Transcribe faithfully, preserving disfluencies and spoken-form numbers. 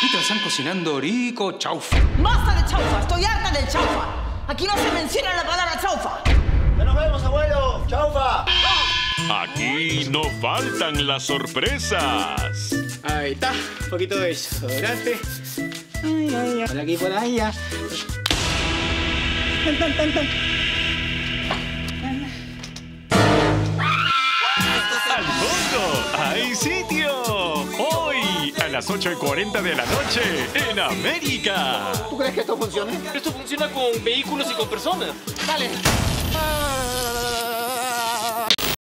Peter están cocinando rico chaufa. ¡Basta de chaufa! ¡Estoy harta del chaufa! Aquí no se menciona la palabra chaufa. ¡Ya nos vemos, abuelo! ¡Chaufa! Aquí no faltan las sorpresas. Ahí está, un poquito de desodorante. Ay, ay, ay. Por aquí, por allá. Tan, tan, tan, tan. ¡Al fondo hay sitio! Hoy, a las ocho y cuarenta de la noche, en América. ¿Tú crees que esto funcione? Esto funciona con vehículos y con personas. Dale. Ah.